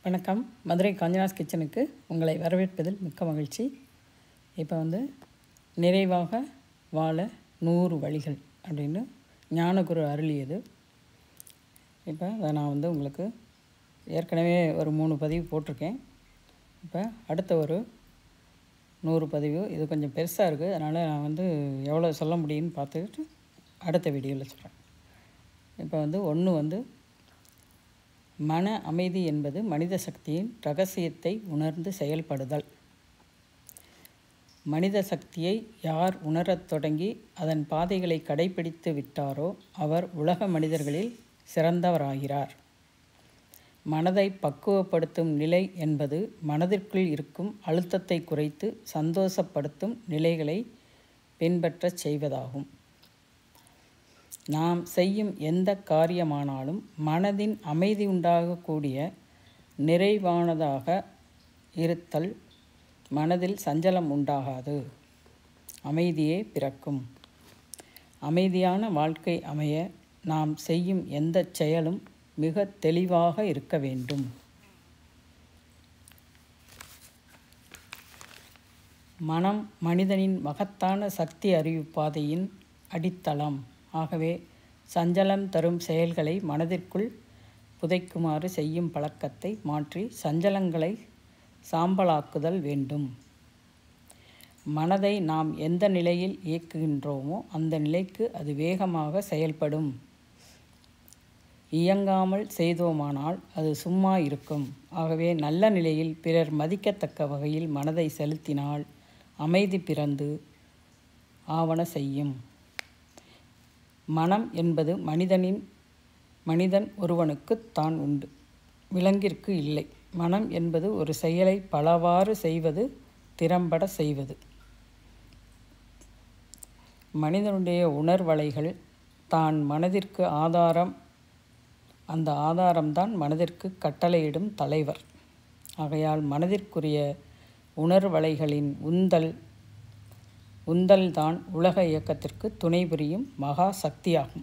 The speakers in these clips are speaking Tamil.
வணக்கம். மதுரை காஞ்சனாஸ் கிச்சனுக்கு உங்களை வரவேற்பதில் மிக்க மகிழ்ச்சி. இப்போ நிறைவாக வாழ 100 வழிகள் அப்படின்னு ஞானகுரு அருளியது. இப்போ அதை நான் உங்களுக்கு ஏற்கனவே ஒரு 3 பதிவு போட்டிருக்கேன். இப்போ அடுத்த ஒரு 100 பதிவு. இது கொஞ்சம் பெருசாக இருக்குது, அதனால் நான் எவ்வளோ சொல்ல முடியும்னு பார்த்துக்கிட்டு அடுத்த வீடியோவில் சொல்கிறேன். இப்போ 1 மன அமைதி என்பது மனித சக்தியின் இரகசியத்தை உணர்ந்து செயல்படுதல். மனித சக்தியை யார் உணரத் தொடங்கி அதன் பாதைகளை கடைபிடித்து விட்டாரோ அவர் உலக மனிதர்களில் சிறந்தவராகிறார். மனதை பக்குவப்படுத்தும் நிலை என்பது மனதிற்குள் இருக்கும் அழுத்தத்தை குறைத்து சந்தோஷப்படுத்தும் நிலைகளை பின்பற்றச் செய்வதாகும். நாம் செய்யும் எந்த காரியமானாலும் மனதின் அமைதி உண்டாகக்கூடிய நிறைவானதாக இருத்தல். மனதில் சஞ்சலம் உண்டாகாது, அமைதியே பிறக்கும். அமைதியான வாழ்க்கை அமைய நாம் செய்யும் எந்த செயலும் மிக தெளிவாக இருக்க வேண்டும். மனம் மனிதனின் மகத்தான சக்தி அறிவு பாதையின் அடித்தளம். ஆகவே சஞ்சலம் தரும் செயல்களை மனதிற்குள் புதைக்குமாறு செய்யும் பழக்கத்தை மாற்றி சஞ்சலங்களை சாம்பலாக்குதல் வேண்டும். மனதை நாம் எந்த நிலையில் இயக்குகின்றோமோ அந்த நிலைக்கு அது வேகமாக செயல்படும். இயங்காமல் செய்தோமானால் அது சும்மா இருக்கும். ஆகவே நல்ல நிலையில் பிறர் மதிக்கத்தக்க வகையில் மனதை செலுத்தினால் அமைதி பிறந்து ஆவன செய்யும். மனம் என்பது மனிதன் ஒருவனுக்கு தான் உண்டு, விலங்கிற்கு இல்லை. மனம் என்பது ஒரு செயலை பலவாறு செய்வது, திறம்பட செய்வது. மனிதனுடைய உணர்வலைகள் தான் மனதிற்கு ஆதாரம். அந்த ஆதாரம்தான் மனதிற்கு கட்டளையிடும் தலைவர். ஆகையால் மனதிற்குரிய உணர்வலைகளின் உந்தல்தான் உலக இயக்கத்திற்கு துணை புரியும் மகா சக்தியாகும்.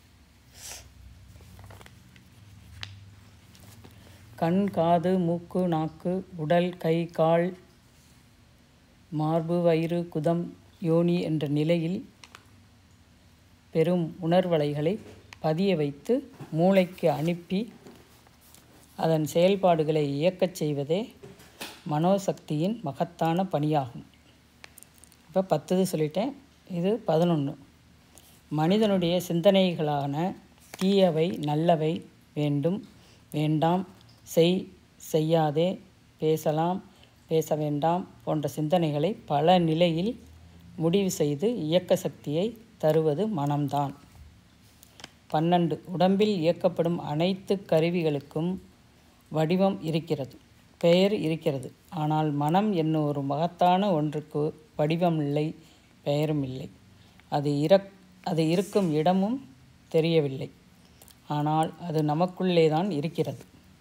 கண், காது, மூக்கு, நாக்கு, உடல், கை, கால், மார்பு, வயிறு, குதம், யோனி என்ற நிலையில் பெரும் உணர்வலைகளை பதிய வைத்து மூளைக்கு அனுப்பி அதன் செயல்பாடுகளை இயக்கச் செய்வதே மனோசக்தியின் மகத்தான பணியாகும். இப்போ 10 சொல்லிட்டேன், இது 11. மனிதனுடைய சிந்தனைகளான தீயவை, நல்லவை, வேண்டும், வேண்டாம், செய்யாதே, பேசலாம், பேச வேண்டாம் போன்ற சிந்தனைகளை பல நிலையில் முடிவு செய்து இயக்க சக்தியை தருவது மனம்தான். 12. உடம்பில் இயக்கப்படும் அனைத்து கருவிகளுக்கும் வடிவம் இருக்கிறது, பெயர் இருக்கிறது. ஆனால் மனம் என்னும் ஒரு மகத்தான ஒன்றுக்கு வடிவம் இல்லை, பெயரும் இல்லை. அது இருக்கும் இடமும் தெரியவில்லை. ஆனால் அது நமக்குள்ளே தான் இருக்கிறது.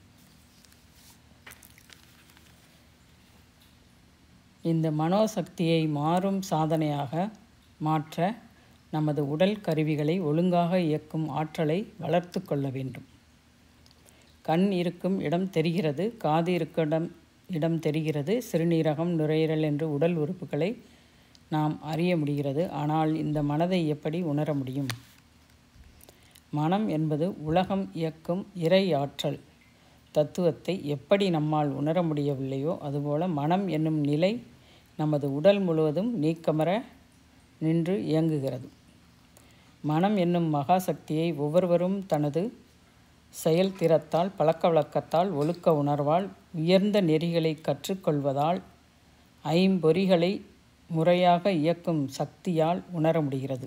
இந்த மனோசக்தியை மாறும் சாதனையாக மாற்ற நமது உடல் கருவிகளை ஒழுங்காக இயக்கும் ஆற்றலை வளர்த்து கொள்ள வேண்டும். கண் இருக்கும் இடம் தெரிகிறது, காது இருக்கும் இடம் தெரிகிறது, சிறுநீரகம், நுரையீரல் என்று உடல் உறுப்புகளை நாம் அறிய முடிகிறது. ஆனால் இந்த மனதை எப்படி உணர முடியும்? மனம் என்பது உலகம் இயக்கும் இறை ஆற்றல் தத்துவத்தை எப்படி நம்மால் உணர முடியவில்லையோ அதுபோல மனம் என்னும் நிலை நமது உடல் முழுவதும் நீக்கமற நின்று இயங்குகிறது. மனம் என்னும் மகா சக்தியை ஒவ்வொருவரும் தனது செயல்திறத்தால், பழக்க வழக்கத்தால், ஒழுக்க உணர்வால், உயர்ந்த நெறிகளை கற்றுக்கொள்வதால், ஐம்பொறிகளை முறையாக இயக்கும் சக்தியால் உணர முடிகிறது.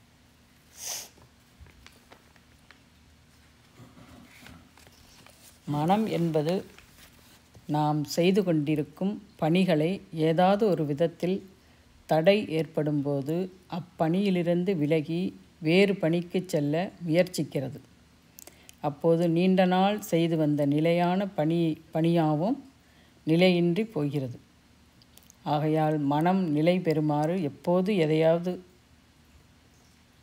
மனம் என்பது நாம் செய்து கொண்டிருக்கும் பணிகளை ஏதாவது ஒரு விதத்தில் தடை ஏற்படும்போது அப்பணியிலிருந்து விலகி வேறு பணிக்கு செல்ல முயற்சிக்கிறது. அப்போது நீண்ட நாள் செய்து வந்த நிலையான பணியாவும் நிலையின்றி போகிறது. ஆகையால் மனம் நிலை பெறுமாறு எப்போது எதையாவது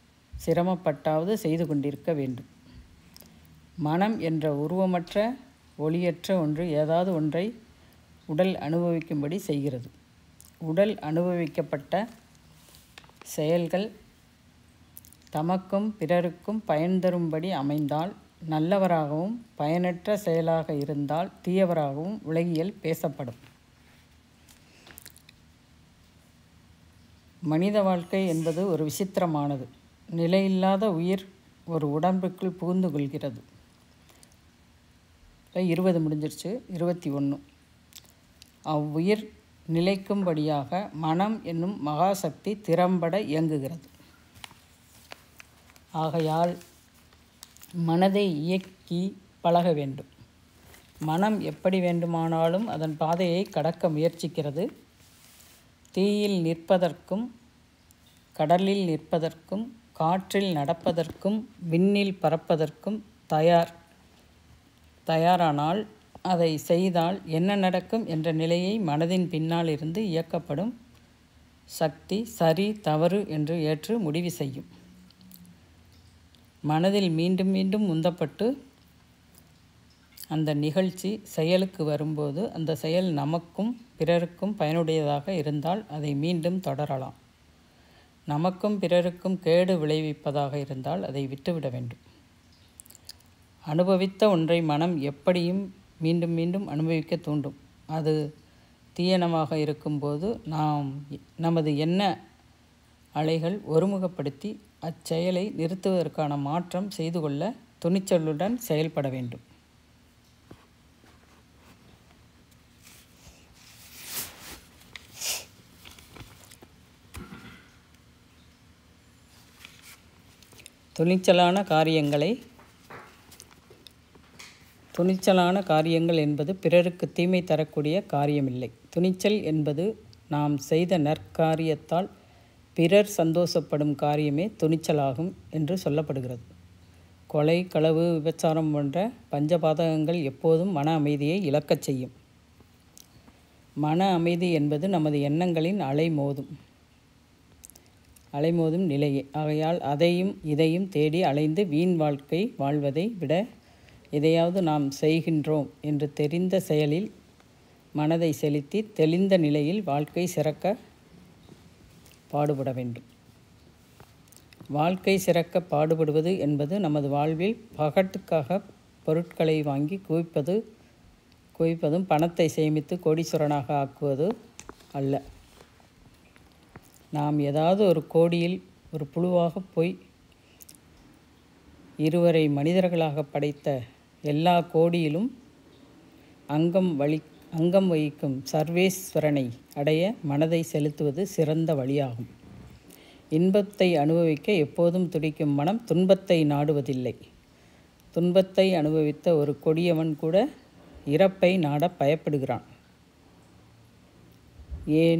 சிரமப்பட்டாவது செய்து கொண்டிருக்க வேண்டும். மனம் என்ற உருவமற்ற ஒளியற்ற ஒன்று ஏதாவது ஒன்றை உடல் அனுபவிக்கும்படி செய்கிறது. உடல் அனுபவிக்கப்பட்ட செயல்கள் தமக்கும் பிறருக்கும் பயன் தரும்படி அமைந்தால் நல்லவராகவும், பயனற்ற செயலாக இருந்தால் தீயவராகவும் உலகியல் பேசப்படும். மனித வாழ்க்கை என்பது ஒரு விசித்திரமானது. நிலையில்லாத உயிர் ஒரு உடம்புக்குள் புகுந்து கொள்கிறது. 20 முடிஞ்சிருச்சு. 21. அவ்வுயிர் நிலைக்கும்படியாக மனம் என்னும் மகாசக்தி திறம்பட இயங்குகிறது. ஆகையால் மனதை இயக்கி பழக வேண்டும். மனம் எப்படி வேண்டுமானாலும் அதன் பாதையை கடக்க முயற்சிக்கிறது. தீயில் நிற்பதற்கும், கடலில் நிற்பதற்கும், காற்றில் நடப்பதற்கும், விண்ணில் பறப்பதற்கும் தயாரானால் அதை செய்தால் என்ன நடக்கும் என்ற நிலையை மனதின் பின்னால் இருந்து இயக்கப்படும் சக்தி சரி தவறு என்று ஏற்று முடிவு செய்யும். மனதில் மீண்டும் மீண்டும் உந்தப்பட்டு அந்த நிகழ்ச்சி செயலுக்கு வரும்போது அந்த செயல் நமக்கும் பிறருக்கும் பயனுடையதாக இருந்தால் அதை மீண்டும் தொடரலாம். நமக்கும் பிறருக்கும் கேடு விளைவிப்பதாக இருந்தால் அதை விட்டுவிட வேண்டும். அனுபவித்த ஒன்றை மனம் எப்படியும் மீண்டும் மீண்டும் அனுபவிக்க தூண்டும். அது தீயனமாக இருக்கும்போது நமது எண்ண அலைகள் ஒருமுகப்படுத்தி அச்செயலை நிறுத்துவதற்கான மாற்றம் செய்து கொள்ள துணிச்சலுடன் செயல்பட வேண்டும். துணிச்சலான காரியங்கள் என்பது பிறருக்கு தீமை தரக்கூடிய காரியமில்லை. துணிச்சல் என்பது நாம் செய்த நற்காரியத்தால் பிறர் சந்தோஷப்படும் காரியமே துணிச்சலாகும் என்று சொல்லப்படுகிறது. கொலை, களவு, விபச்சாரம் போன்ற பஞ்சபாதகங்கள் எப்போதும் மன அமைதியை இழக்கச் செய்யும். மன அமைதி என்பது நமது எண்ணங்களின் அலைமோதும் நிலையே. ஆகையால் அதையும் இதையும் தேடி அலைந்து வீண் வாழ்க்கை வாழ்வதை விட எதையாவது நாம் செய்கின்றோம் என்று தெரிந்த செயலில் மனதை செலுத்தி தெளிந்த நிலையில் வாழ்க்கை சிறக்க பாடுபட வேண்டும். வாழ்க்கை சிறக்க பாடுபடுவது என்பது நமது வாழ்வில் பகட்டுக்காக பொருட்களை வாங்கி குவிப்பதும் பணத்தை சேமித்து கோடீஸ்வரனாக ஆக்குவது அல்ல. நாம் ஏதாவது ஒரு கோடியில் ஒரு புழுவாக போய் இருவரை மனிதர்களாக படைத்த எல்லா கோடியிலும் அங்கம் வகிக்கும் சர்வேஸ்வரனை அடைய மனதை செலுத்துவது சிறந்த வழியாகும். இன்பத்தை அனுபவிக்க எப்போதும் துடிக்கும் மனம் துன்பத்தை நாடுவதில்லை. துன்பத்தை அனுபவித்த ஒரு கொடியவன் கூட இறப்பை நாட பயப்படுகிறான். ஏன்?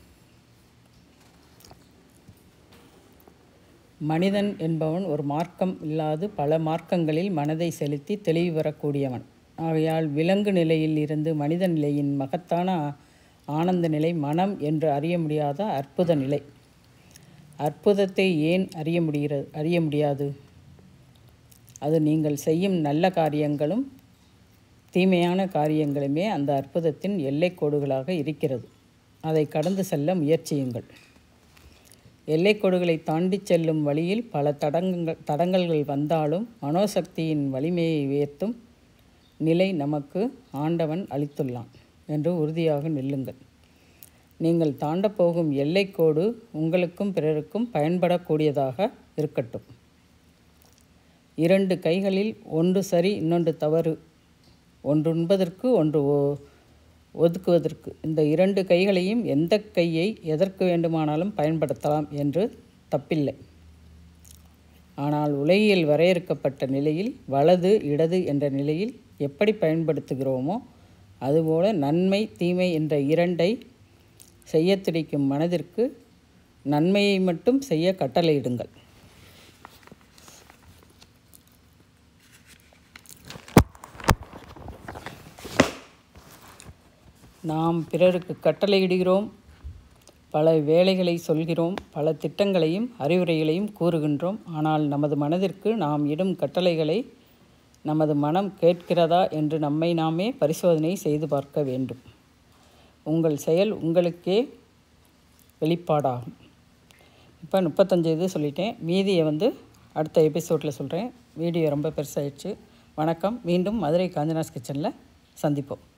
மனிதன் என்பவன் ஒரு மார்க்கம் இல்லாது பல மார்க்கங்களில் மனதை செலுத்தி தெளிவு பெறக்கூடியவன். ஆகையால் விலங்கு நிலையில் இருந்து மனித நிலையின் மகத்தான ஆனந்த நிலை மனம் என்று அறிய முடியாத அற்புத நிலை. அற்புதத்தை ஏன் அறிய முடியாது? அது நீங்கள் செய்யும் நல்ல காரியங்களும் தீமையான காரியங்களுமே அந்த அற்புதத்தின் எல்லைக்கோடுகளாக இருக்கிறது. அதை கடந்து செல்ல முயற்சியுங்கள். எல்லைக்கோடுகளை தாண்டி செல்லும் வழியில் பல தடங்கல்கள் வந்தாலும் மனோசக்தியின் வலிமையை உயர்த்தும் நிலை நமக்கு ஆண்டவன் அளித்துள்ளான் என்று உறுதியாக நில்லுங்கள். நீங்கள் தாண்டப்போகும் எல்லைக்கோடு உங்களுக்கும் பிறருக்கும் பயன்படக்கூடியதாக இருக்கட்டும். 2 கைகளில் ஒன்று சரி, இன்னொன்று தவறு, ஒன்று உண்பதற்கு, ஒன்று ஒதுக்குவதற்கு. இந்த 2 கைகளையும் எந்த கையை எதற்கு வேண்டுமானாலும் பயன்படுத்தலாம் என்று தப்பில்லை. ஆனால் உலகியல் வரையறுக்கப்பட்ட நிலையில் வலது இடது என்ற நிலையில் எப்படி பயன்படுத்துகிறோமோ அதுபோல நன்மை தீமை என்ற 2ஐ செய்ய துடிக்கும் மனதிற்கு நன்மையை மட்டும் செய்ய கட்டளையிடுங்கள். நாம் பிறருக்கு கட்டளையிடுகிறோம், பல வேலைகளை சொல்கிறோம், பல திட்டங்களையும் அறிவுரைகளையும் கூறுகின்றோம். ஆனால் நமது மனதிற்கு நாம் இடும் கட்டளைகளை நமது மனம் கேட்கிறதா என்று நம்மை நாமே பரிசோதனை செய்து பார்க்க வேண்டும். உங்கள் செயல் உங்களுக்கே வெளிப்பாடாகும். இப்போ 35 இது சொல்லிட்டேன். மீதியை அடுத்த எபிசோடில் சொல்கிறேன். வீடியோ ரொம்ப பெருசாகிடுச்சு. வணக்கம். மீண்டும் மதுரை காஞ்சனாஸ் கிச்சனில் சந்திப்போம்.